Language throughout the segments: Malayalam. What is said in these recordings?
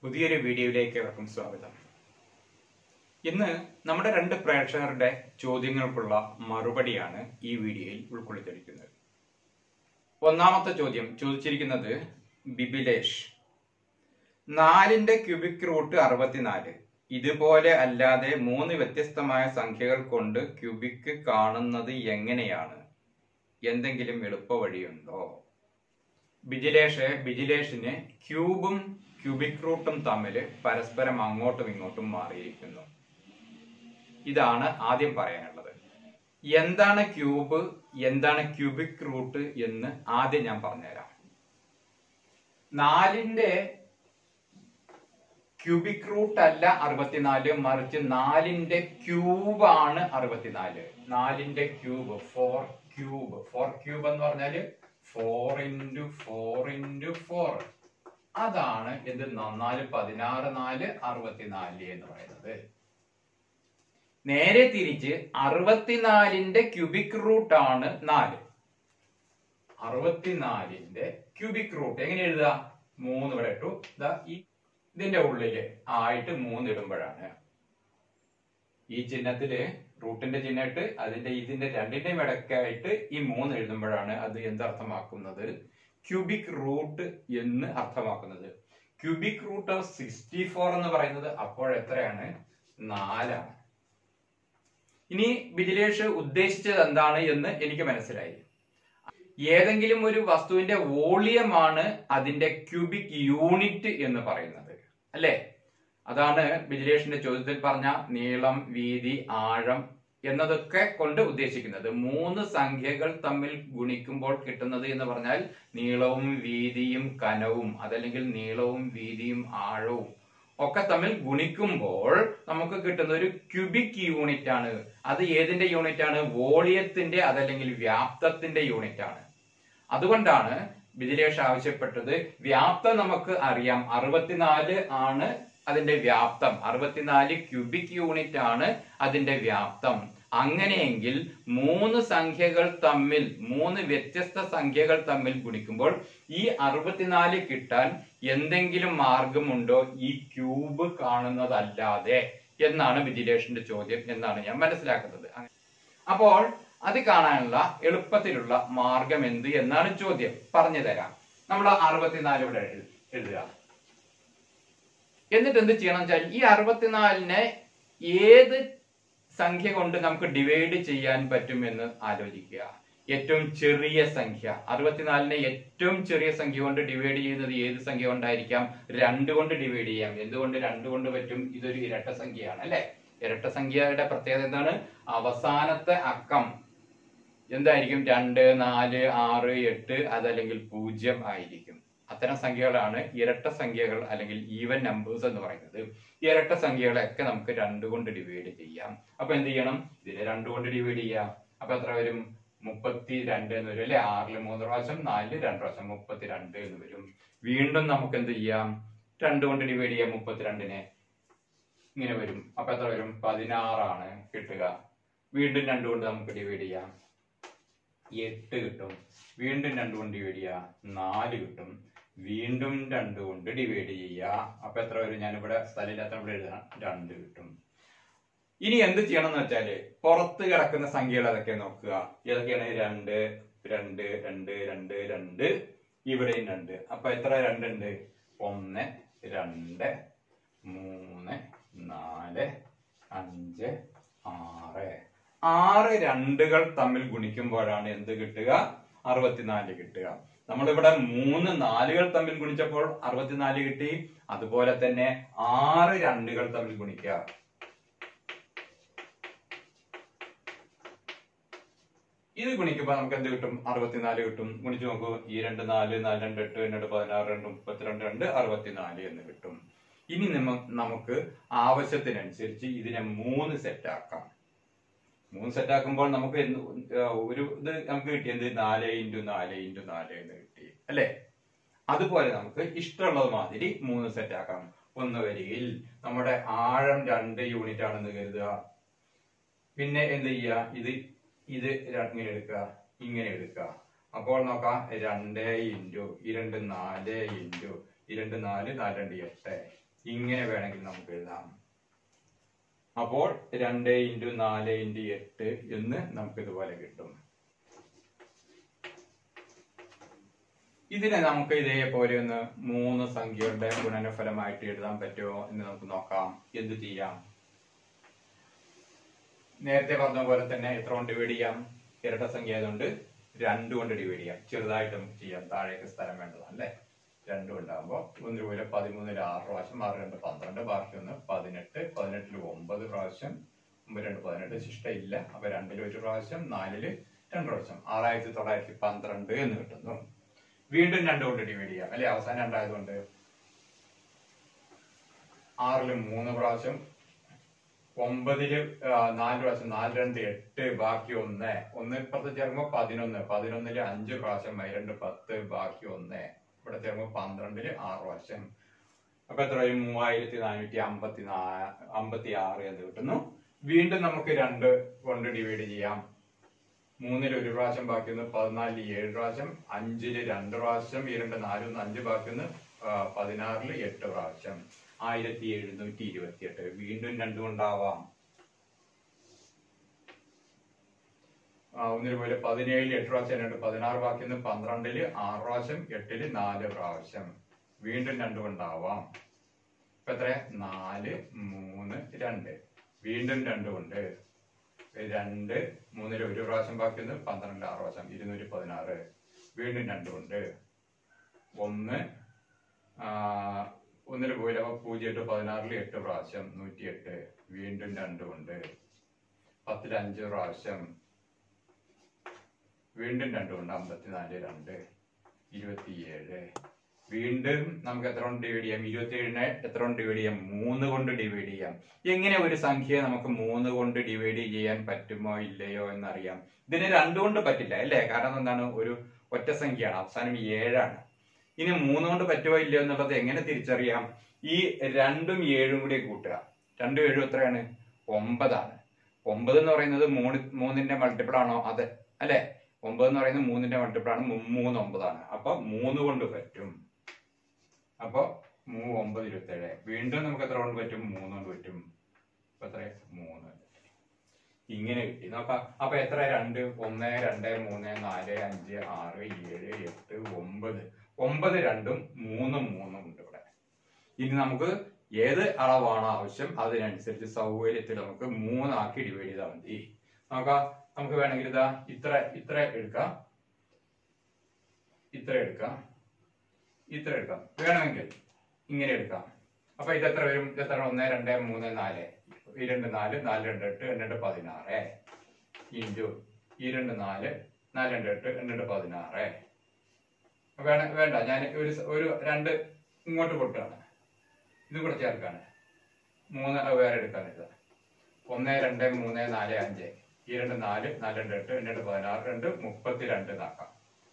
പുതിയൊരു വീഡിയോയിലേക്ക് ഏവർക്കും സ്വാഗതം. ഇന്ന് നമ്മുടെ രണ്ട് പ്രേക്ഷകരുടെ ചോദ്യങ്ങൾക്കുള്ള മറുപടിയാണ് ഈ വീഡിയോയിൽ ഉൾക്കൊള്ളിച്ചിരിക്കുന്നത്. ഒന്നാമത്തെ ചോദ്യം ചോദിച്ചിരിക്കുന്നത് ബിബിലേഷ്. 4ന്റെ ക്യൂബിക് റൂട്ട് 64. ഇതുപോലെ അല്ലാതെ 3 വ്യത്യസ്തമായ സംഖ്യകൾ കൊണ്ട് ക്യൂബിക് കാണുന്നത് എങ്ങനെയാണ്? എന്തെങ്കിലും എളുപ്പ വഴിയുണ്ടോ? ബിജിലേഷിന് ക്യൂബും ക്യൂബിക് റൂട്ടും തമ്മിൽ പരസ്പരം അങ്ങോട്ടും ഇങ്ങോട്ടും മാറിയിരിക്കുന്നു. ഇതാണ് ആദ്യം പറയാനുള്ളത്. എന്താണ് ക്യൂബ്, എന്താണ് ക്യൂബിക് റൂട്ട് എന്ന് ആദ്യം ഞാൻ പറഞ്ഞുതരാം. 4ന്റെ ക്യൂബിക് റൂട്ട് അല്ല 64, മറിച്ച് 4ന്റെ ക്യൂബാണ് 64. 4ന്റെ ക്യൂബ്, 4 ക്യൂബ് എന്ന് പറഞ്ഞാല് 4 × 4 × 4. അതാണ് എന്ത് 4 16 4 64 എന്ന് പറയുന്നത്. നേരെ തിരിച്ച് 64ന്റെ ക്യൂബിക് റൂട്ട് ആണ് 4. 64ന്റെ ക്യൂബിക് റൂട്ട് എങ്ങനെ എഴുതുക? 3 ഇവിടെ ഇട്ടു. ഇതിന്റെ ഉള്ളില് ആയിട്ട് 3 ഇടുമ്പോഴാണ് ഈ ചിഹ്നത്തില് റൂട്ടിന്റെ ചിഹ്നം ഇട്ട് ഇതിന്റെ രണ്ടിന്റെയും ഇടയ്ക്കായിട്ട് ഈ 3 എഴുതുമ്പോഴാണ് അത് എന്തർത്ഥമാക്കുന്നത്? ക്യൂബിക് റൂട്ട് എന്ന് അർത്ഥമാക്കുന്നത്. ക്യൂബിക് റൂട്ട് ഓഫ് 64 എന്ന് പറയുന്നത് അപ്പോൾ എത്രയാണ്? 4 ആണ്. ഇനി ബിജിലേഷ് ഉദ്ദേശിച്ചത് എന്താണ് എന്ന് എനിക്ക് മനസ്സിലായി. ഏതെങ്കിലും ഒരു വസ്തുവിന്റെ വോളിയമാണ് അതിന്റെ ക്യൂബിക് യൂണിറ്റ് എന്ന് പറയുന്നത്, അല്ലെ? അതാണ് ബിജിലേഷിന്റെ ചോദ്യത്തിൽ പറഞ്ഞ നീളം, വീതി, ആഴം എന്നതൊക്കെ കൊണ്ട് ഉദ്ദേശിക്കുന്നത്. 3 സംഖ്യകൾ തമ്മിൽ ഗുണിക്കുമ്പോൾ കിട്ടുന്നത് എന്ന് പറഞ്ഞാൽ നീളവും വീതിയും കനവും, അതല്ലെങ്കിൽ നീളവും വീതിയും ആഴവും ഒക്കെ തമ്മിൽ ഗുണിക്കുമ്പോൾ നമുക്ക് കിട്ടുന്ന ഒരു ക്യൂബിക് യൂണിറ്റ് ആണ്. അത് ഏതിന്റെ യൂണിറ്റ് ആണ്? വോളിയത്തിന്റെ, അതല്ലെങ്കിൽ വ്യാപ്തത്തിന്റെ യൂണിറ്റ് ആണ്. അതുകൊണ്ടാണ് ബിജിലേഷ് ആവശ്യപ്പെട്ടത്. വ്യാപ്തം നമുക്ക് അറിയാം, 64 ആണ് അതിന്റെ വ്യാപ്തം. 64 ക്യൂബിക് യൂണിറ്റ് ആണ് അതിന്റെ വ്യാപ്തം. അങ്ങനെയെങ്കിൽ 3 സംഖ്യകൾ തമ്മിൽ, 3 വ്യത്യസ്ത സംഖ്യകൾ തമ്മിൽ ഗുണിക്കുമ്പോൾ ഈ 64 കിട്ടാൻ എന്തെങ്കിലും മാർഗമുണ്ടോ ഈ ക്യൂബ് കാണുന്നതല്ലാതെ എന്നാണ് ബിജിലേഷിന്റെ ചോദ്യം എന്നാണ് ഞാൻ മനസ്സിലാക്കുന്നത്. അപ്പോൾ അത് കാണാനുള്ള എളുപ്പത്തിലുള്ള മാർഗം എന്ത് എന്നാണ് ചോദ്യം. പറഞ്ഞു തരാം. നമ്മൾ 64 ഇവിടെ എഴുതുക. എന്നിട്ട് എന്ത് ചെയ്യണം വെച്ചാൽ ഈ 64നെ ഏത് സംഖ്യ കൊണ്ട് നമുക്ക് ഡിവൈഡ് ചെയ്യാൻ പറ്റും എന്ന് ആലോചിക്കുക. ഏറ്റവും ചെറിയ സംഖ്യ 64നെ ഏറ്റവും ചെറിയ സംഖ്യ കൊണ്ട് ഡിവൈഡ് ചെയ്യുന്നത് ഏത് സംഖ്യ കൊണ്ടായിരിക്കാം? 2 കൊണ്ട് ഡിവൈഡ് ചെയ്യാം. എന്തുകൊണ്ട് 2 കൊണ്ട് പറ്റും? ഇതൊരു ഇരട്ട സംഖ്യയാണ്, അല്ലെ? ഇരട്ട സംഖ്യയുടെ പ്രത്യേകത എന്താണ്? അവസാനത്തെ അക്കം എന്തായിരിക്കും? 2 4 6 8 അതല്ലെങ്കിൽ 0 ആയിരിക്കും. അത്തരം സംഖ്യകളാണ് ഇരട്ട സംഖ്യകൾ അല്ലെങ്കിൽ ഈവൻ നമ്പേഴ്സ് എന്ന് പറയുന്നത്. ഇരട്ട സംഖ്യകളെയൊക്കെ നമുക്ക് 2 കൊണ്ട് ഡിവൈഡ് ചെയ്യാം. അപ്പൊ എന്ത് ചെയ്യണം? ഇതിനെ 2 കൊണ്ട് ഡിവൈഡ് ചെയ്യാം. അപ്പൊ എത്ര വരും? 32 എന്ന് വരും, അല്ലെ? 6ൽ 3 പ്രാവശ്യം, 4ൽ 2 പ്രാവശ്യം, 32 എന്ന് വരും. വീണ്ടും നമുക്ക് എന്ത് ചെയ്യാം? 2 കൊണ്ട് ഡിവൈഡ് ചെയ്യാം 32നെ. ഇങ്ങനെ വരും. അപ്പൊ എത്ര വരും? 16 ആണ് കിട്ടുക. വീണ്ടും 2 കൊണ്ട് നമുക്ക് ഡിവൈഡ് ചെയ്യാം, 8 കിട്ടും. വീണ്ടും 2 കൊണ്ട് ഡിവൈഡ് ചെയ്യാം, 4 കിട്ടും. വീണ്ടും 2 കൊണ്ട് ഡിവൈഡ് ചെയ്യുക. അപ്പൊ എത്ര വരും? ഞാനിവിടെ സ്ഥലമില്ലാത്ത ഇവിടെ എഴുതാം, 2 കിട്ടും. ഇനി എന്ത് ചെയ്യണം എന്ന് വെച്ചാല് പുറത്ത് കിടക്കുന്ന സംഖ്യകൾ അതൊക്കെ നോക്കുക. ഏതൊക്കെയാണ്? 2 2 2 2 2, ഇവിടെയും 2. അപ്പൊ എത്ര 2 ഉണ്ട്? 1 2 3 4 5 6. 6 2കൾ തമ്മിൽ ഗുണിക്കുമ്പോഴാണ് എന്ത് കിട്ടുക? 64 കിട്ടുക. നമ്മളിവിടെ 3 4കൾ തമ്മിൽ ഗുണിച്ചപ്പോൾ 64 കിട്ടി. അതുപോലെ തന്നെ 6 2കൾ തമ്മിൽ ഗുണിക്കുക. ഇത് ഗുണിക്കുമ്പോൾ നമുക്ക് എന്ത് കിട്ടും? 64 കിട്ടും. ഗുണിച്ചു നോക്കൂ. ഈ 2 4 4 2 8 2 16 2 32 2 64 എന്ന് കിട്ടും. ഇനി നമുക്ക് ആവശ്യത്തിനനുസരിച്ച് ഇതിനെ 3 സെറ്റ് ആക്കാം. 3 സെറ്റ് ആക്കുമ്പോൾ നമുക്ക് ഒരു ഇത് നമുക്ക് കിട്ടിയത് 4 × 4 × 4 എന്ന് കിട്ടി, അല്ലെ? അതുപോലെ നമുക്ക് ഇഷ്ടമുള്ളത് മാതിരി 3 സെറ്റ് ആക്കാം. ഒന്ന് വരികയിൽ നമ്മുടെ ആഴം 2 യൂണിറ്റ് ആണെന്ന് കരുതുക. പിന്നെ എന്ത് ചെയ്യുക? ഇത് ഇങ്ങനെ എടുക്കുക, ഇങ്ങനെ എടുക്കുക. അപ്പോൾ നോക്കാം 2 × 2 4 × 2 4 4 2 8 ഇങ്ങനെ വേണമെങ്കിൽ നമുക്ക് എഴുതാം. അപ്പോൾ 2 × 4 × 8 എന്ന് നമുക്ക് ഇതുപോലെ കിട്ടും. ഇതിനെ നമുക്ക് ഇതേപോലെ ഒന്ന് 3 സംഖ്യകളുടെ ഗുണനഫലമായിട്ട് എഴുതാൻ പറ്റുമോ എന്ന് നമുക്ക് നോക്കാം. എന്ത് ചെയ്യാം? നേരത്തെ പറഞ്ഞ പോലെ തന്നെ എത്ര കൊണ്ട് ഡിവൈഡ് ചെയ്യാം? ഇരട്ട സംഖ്യ ആയതുകൊണ്ട് 2 കൊണ്ട് ഡിവൈഡ് ചെയ്യാം. ചെറുതായിട്ട് നമുക്ക് ചെയ്യാം, താഴേക്ക് സ്ഥലം വേണ്ടതാണ് അല്ലേ. 2 ഉണ്ടാകുമ്പോൾ 1 പോലെ 13 6 പ്രാവശ്യം, 6 2 12, ബാക്കി 1 18, 18 9 പ്രാവശ്യം, 9 2 18, ശിഷ്ട ഇല്ല. അപ്പൊ 2 1 പ്രാവശ്യം, 4 2 പ്രാവശ്യം, 6912 എന്ന് കിട്ടുന്നു. വീണ്ടും 2 കൊണ്ട് ഡിവൈഡ് ചെയ്യാം അല്ലെ, അവസാനം 2 ആയതുകൊണ്ട്. 6 3 പ്രാവശ്യം, 9 4 പ്രാവശ്യം, 4 2 8, ബാക്കി 1 ഇപ്പുറത്ത് ചേർക്കുമ്പോൾ 11, 11 5 പ്രാവശ്യം, 2 10, ബാക്കി 1 ഇവിടെ ചേർക്കുമ്പോൾ 12 6 പ്രാവശ്യം. അപ്പൊ എത്ര 3456 എന്ന് കിട്ടുന്നു. വീണ്ടും നമുക്ക് 2 കൊണ്ട് ഡിവൈഡ് ചെയ്യാം. 3 1 പ്രാവശ്യം, ബാക്കി 14 7 പ്രാവശ്യം, 5 2 പ്രാവശ്യം, 2 4 5, ബാക്കി 16 8 പ്രാവശ്യം, 1728. വീണ്ടും 2 കൊണ്ടാവാം. 1 പോലെ 17 8 പ്രാവശ്യം, 2 16, ബാക്കി 12 6 പ്രാവശ്യം, 8 4 പ്രാവശ്യം. വീണ്ടും 2 കൊണ്ടാവാം. ഇപ്പൊ എത്ര 4 3 2. വീണ്ടും 2 കൊണ്ട് 2 3 1 പ്രാവശ്യം, ബാക്കി 12 6 പ്രാവശ്യം, 216. വീണ്ടും 2 കൊണ്ട് 1 1 പോലെ 0 16 8 പ്രാവശ്യം, 108. വീണ്ടും 2 കൊണ്ട് 10 5 പ്രാവശ്യം. വീണ്ടും 2 കൊണ്ട് 54 2 27. വീണ്ടും നമുക്ക് എത്ര കൊണ്ട് ഡിവൈഡ് ചെയ്യാം? 27നെ എത്ര കൊണ്ട് ഡിവൈഡ് ചെയ്യാം? 3 കൊണ്ട് ഡിവൈഡ് ചെയ്യാം. എങ്ങനെ ഒരു സംഖ്യയെ നമുക്ക് 3 കൊണ്ട് ഡിവൈഡ് ചെയ്യാൻ പറ്റുമോ ഇല്ലയോ എന്നറിയാം. ഇതിന് 2 കൊണ്ട് പറ്റില്ല അല്ലേ, കാരണം എന്താണ്, ഒരു ഒറ്റ സംഖ്യയാണ്, അവസാനം 7 ആണ്. ഇനി 3 കൊണ്ട് പറ്റുമോ ഇല്ലയോ എന്നുള്ളത് എങ്ങനെ തിരിച്ചറിയാം? ഈ 2ഉം 7ഉം കൂടി കൂട്ടുക. 2 7 എത്രയാണ്? 9 ആണ്. 9 എന്ന് പറയുന്നത് 3ന്റെ മൾട്ടിപ്പിൾ ആണോ? അതെ അല്ലെ. 9 എന്ന് പറയുന്നത് 3ന്റെ മൾട്ടിപ്പിൾ ആണ്. 3 9 ആണ്. അപ്പൊ 3 കൊണ്ട് പറ്റും. അപ്പൊ 3 9 27. വീണ്ടും നമുക്ക് എത്ര കൊണ്ട് പറ്റും? 3 കൊണ്ട് പറ്റും. അപ്പൊ എത്ര? 3. ഇങ്ങനെ കിട്ടി നോക്കാം. അപ്പൊ എത്ര? 2 1 2 3 4 5 6 7 8 9. 9 2ഉം 3 3ഉം ഉണ്ട് ഇവിടെ. ഇനി നമുക്ക് ഏത് അളവാണ് ആവശ്യം അതിനനുസരിച്ച് സൗകര്യത്തിൽ നമുക്ക് 3 ആക്കി ഡിവൈഡ് ചെയ്താൽ മതി. നോക്കാം. നമുക്ക് വേണമെങ്കിൽ ഇതാ ഇത്ര എടുക്കാം, ഇത്ര എടുക്കാം, ഇത്ര എടുക്കാം. വേണമെങ്കിൽ ഇങ്ങനെ എടുക്കാം. അപ്പൊ ഇത് എത്ര വരും? ഇത് എത്ര? 1 2 3 4, 2 4 4 2 8 2 16 ഇൻറ്റു 2 4 4 2 8 2 16. വേണ്ട, ഞാൻ ഒരു 2 ഇങ്ങോട്ട് കൊടുക്കുകയാണ്, ഇതും കൂടെ ചേർക്കാണ്. 3 വേറെ എടുക്കാൻ. ഇത് 1 2 3 4 5, 2 4 4 2 8 2 16 2 32 ആക്കാം.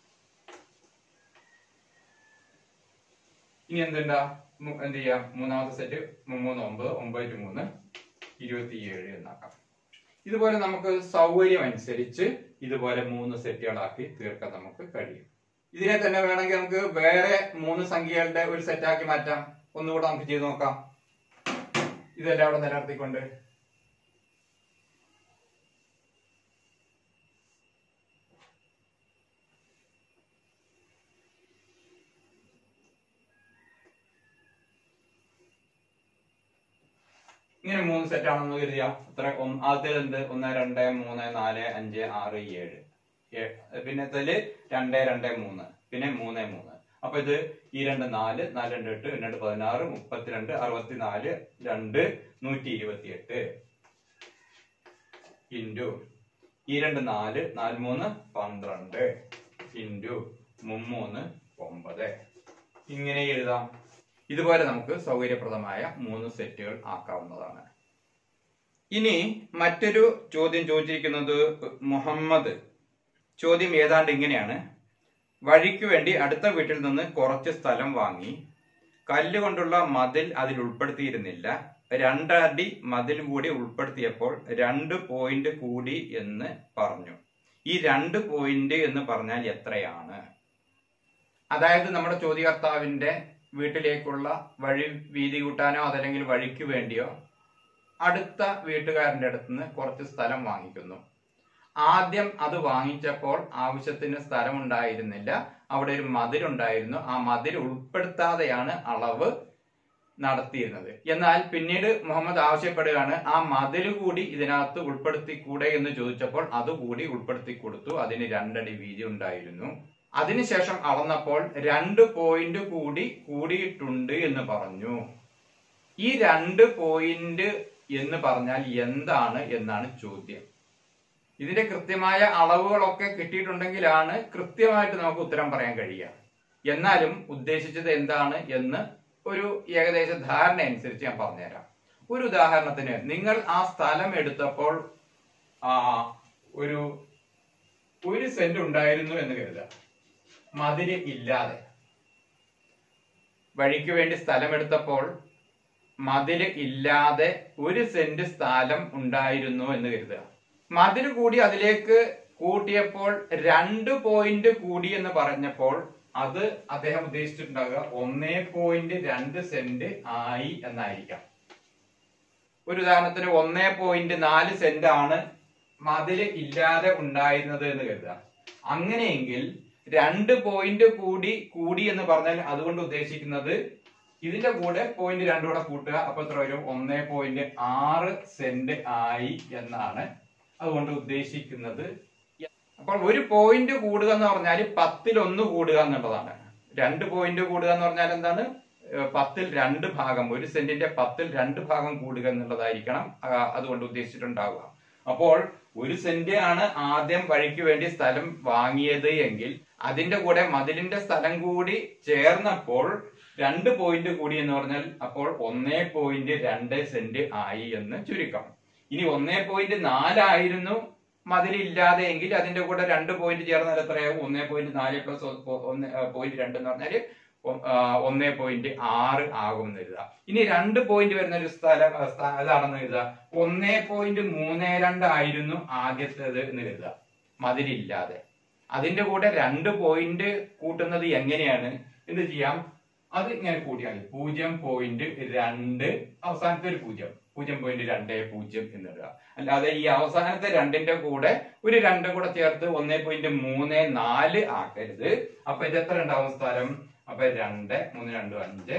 ഇനി എന്ത് ചെയ്യാം? മൂന്നാമത്തെ സെറ്റ് 3 9 9 3 27 എന്നാക്കാം. ഇതുപോലെ നമുക്ക് സൗകര്യം അനുസരിച്ച് ഇതുപോലെ 3 സെറ്റുകളാക്കി തീർക്കാൻ നമുക്ക് കഴിയും. ഇതിനെ തന്നെ വേണമെങ്കിൽ നമുക്ക് വേറെ 3 സംഖ്യകളുടെ ഒരു സെറ്റാക്കി മാറ്റാം. ഒന്നുകൂടെ നമുക്ക് ചെയ്ത് നോക്കാം. ഇതെല്ലാം അവിടെ നിലനിർത്തിക്കൊണ്ട് ഇങ്ങനെ 3 സെറ്റ് ആണെന്ന് കരുതിയാ. ആദ്യത്തെ എന്ത്? 1 2 3 4 5 6 7. പിന്നെ 2 2 3, പിന്നെ 3 3. അപ്പൊ ഇത് 2 4 4 2 8 2 16 32 64 2 128 ഇൻറ്റു 2 4 4 3 12 ഇൻറ്റു 3 9. ഇങ്ങനെ എഴുതാം. ഇതുപോലെ നമുക്ക് സൗകര്യപ്രദമായ 3 സെറ്റുകൾ ആക്കാവുന്നതാണ്. ഇനി മറ്റൊരു ചോദ്യം ചോദിച്ചിരിക്കുന്നത് മുഹമ്മദ്. ചോദ്യം ഏതാണ്ട് ഇങ്ങനെയാണ്: വഴിക്ക് വേണ്ടി അടുത്ത വീട്ടിൽ നിന്ന് കുറച്ച് സ്ഥലം വാങ്ങി. കല്ലുകൊണ്ടുള്ള മതിൽ അതിൽ ഉൾപ്പെടുത്തിയിരുന്നില്ല. 2 അടി മതിൽ കൂടി ഉൾപ്പെടുത്തിയപ്പോൾ 2 പോയിന്റ് കൂടി എന്ന് പറഞ്ഞു. ഈ 2 പോയിന്റ് എന്ന് പറഞ്ഞാൽ എത്രയാണ്? അതായത് നമ്മുടെ ചോദ്യകർത്താവിന്റെ വീട്ടിലേക്കുള്ള വഴി വീതി കൂട്ടാനോ അതല്ലെങ്കിൽ വഴിക്ക് വേണ്ടിയോ അടുത്ത വീട്ടുകാരന്റെ അടുത്ത് നിന്ന് കുറച്ച് സ്ഥലം വാങ്ങിക്കുന്നു. ആദ്യം അത് വാങ്ങിച്ചപ്പോൾ ആവശ്യത്തിന് സ്ഥലം ഉണ്ടായിരുന്നില്ല, അവിടെ ഒരു മതിലുണ്ടായിരുന്നു. ആ മതിൽ ഉൾപ്പെടുത്താതെയാണ് അളവ് നടത്തിയിരുന്നത്. എന്നാൽ പിന്നീട് മുഹമ്മദ് ആവശ്യപ്പെടുകയാണ്, ആ മതിൽ കൂടി ഇതിനകത്ത് ഉൾപ്പെടുത്തിക്കൂടെ എന്ന് ചോദിച്ചപ്പോൾ അതുകൂടി ഉൾപ്പെടുത്തി കൊടുത്തു. അതിന് 2 അടി വീതി ഉണ്ടായിരുന്നു. അതിനുശേഷം അളന്നപ്പോൾ 2 പോയിന്റ് കൂടി കൂടിയിട്ടുണ്ട് എന്ന് പറഞ്ഞു. ഈ 2 പോയിന്റ് എന്ന് പറഞ്ഞാൽ എന്താണ് എന്നാണ് ചോദ്യം. ഇതിന്റെ കൃത്യമായ അളവുകളൊക്കെ കിട്ടിയിട്ടുണ്ടെങ്കിലാണ് കൃത്യമായിട്ട് നമുക്ക് ഉത്തരം പറയാൻ കഴിയുക. എന്നാലും ഉദ്ദേശിച്ചത് എന്താണ് എന്ന് ഒരു ഏകദേശ ധാരണ അനുസരിച്ച് ഞാൻ പറഞ്ഞുതരാം. ഒരു ഉദാഹരണത്തിന്, നിങ്ങൾ ആ സ്ഥലം എടുത്തപ്പോൾ ഒരു സെന്റ് ഉണ്ടായിരുന്നു എന്ന് കരുതുക. മതില് ഇല്ലാതെ വഴിക്ക് വേണ്ടി സ്ഥലം എടുത്തപ്പോൾ മതില് ഇല്ലാതെ 1 സെന്റ് സ്ഥലം ഉണ്ടായിരുന്നു എന്ന് കരുതുക. മതിൽ കൂടി അതിലേക്ക് കൂട്ടിയപ്പോൾ 2 പോയിന്റ് കൂടി എന്ന് പറഞ്ഞപ്പോൾ അത് അദ്ദേഹം ഉദ്ദേശിച്ചിട്ടുണ്ടാകുക 1.2 സെന്റ് ആയി എന്നായിരിക്കാം. ഒരു ഉദാഹരണത്തിന് 1.4 സെന്റ് ആണ് മതില് ഇല്ലാതെ ഉണ്ടായിരുന്നത് എന്ന് കരുതുക. അങ്ങനെയെങ്കിൽ 2 പോയിന്റ് കൂടി എന്ന് പറഞ്ഞാൽ അതുകൊണ്ട് ഉദ്ദേശിക്കുന്നത് ഇതിന്റെ കൂടെ പോയിന്റ് 2 കൂടെ കൂട്ടുക. അപ്പൊ എത്ര വരും? 1.6 സെന്റ് ആയി എന്നാണ് അതുകൊണ്ട് ഉദ്ദേശിക്കുന്നത്. അപ്പോൾ 1 പോയിന്റ് കൂടുക എന്ന് പറഞ്ഞാൽ 10ൽ 1 കൂടുക എന്നുള്ളതാണ്. 2 പോയിന്റ് കൂടുക എന്ന് പറഞ്ഞാൽ എന്താണ്? 10ൽ 2 ഭാഗം, 1 സെന്റിന്റെ 10ൽ 2 ഭാഗം കൂടുക എന്നുള്ളതായിരിക്കണം അതുകൊണ്ട് ഉദ്ദേശിച്ചിട്ടുണ്ടാവുക. അപ്പോൾ 1 സെന്റ് ആണ് ആദ്യം വഴിക്ക് വേണ്ടി സ്ഥലം വാങ്ങിയത് എങ്കിൽ അതിന്റെ കൂടെ മതിലിന്റെ സ്ഥലം കൂടി ചേർന്നപ്പോൾ 2 പോയിന്റ് കൂടി എന്ന് പറഞ്ഞാൽ അപ്പോൾ 1.2 സെന്റ് ആയി എന്ന് ചുരുക്കം. ഇനി 1.4 ആയിരുന്നു മതിലില്ലാതെ എങ്കിൽ അതിന്റെ കൂടെ 2 പോയിന്റ് ചേർന്നാൽ എത്രയാവും? 1.4 പ്ലസ് 1.2 എന്ന് പറഞ്ഞാല് 1.6 ആകും എന്ന് എഴുതുക. ഇനി 2 പോയിന്റ് വരുന്ന ഒരു സ്ഥലം അതാണെന്ന് എഴുതുക. 1.32 ആയിരുന്നു ആദ്യത്തേത് എന്ന് എഴുതുക മതിലില്ലാതെ. അതിന്റെ കൂടെ 2 പോയിന്റ് കൂട്ടുന്നത് എങ്ങനെയാണ്? എന്ത് ചെയ്യാം? അത് ഇങ്ങനെ കൂട്ടിയാൽ 0.2 അവസാനത്തെ ഒരു 0.20 എന്നിടുക. അല്ലാതെ ഈ അവസാനത്തെ 2ന്റെ കൂടെ ഒരു 2 കൂടെ ചേർത്ത് 1.34 ആക്കരുത്. അപ്പൊ ഇത് എത്ര ഉണ്ടാവും സ്ഥലം? അപ്പൊ 2 3 2 5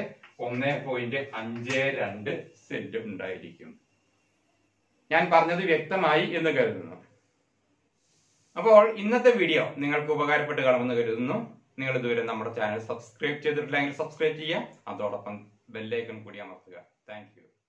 1.52 സെന്റ് ഉണ്ടായിരിക്കും. ഞാൻ പറഞ്ഞത് വ്യക്തമായി എന്ന് കരുതുന്നു. അപ്പോൾ ഇന്നത്തെ വീഡിയോ നിങ്ങൾക്ക് ഉപകാരപ്പെട്ട് കാണുമെന്ന് കരുതുന്നു. നിങ്ങൾ ഇതുവരെ നമ്മുടെ ചാനൽ സബ്സ്ക്രൈബ് ചെയ്തിട്ടില്ലെങ്കിൽ സബ്സ്ക്രൈബ് ചെയ്യുക. അതോടൊപ്പം ബെല്ലൈക്കൺ കൂടി അമർത്തുക. Thank U.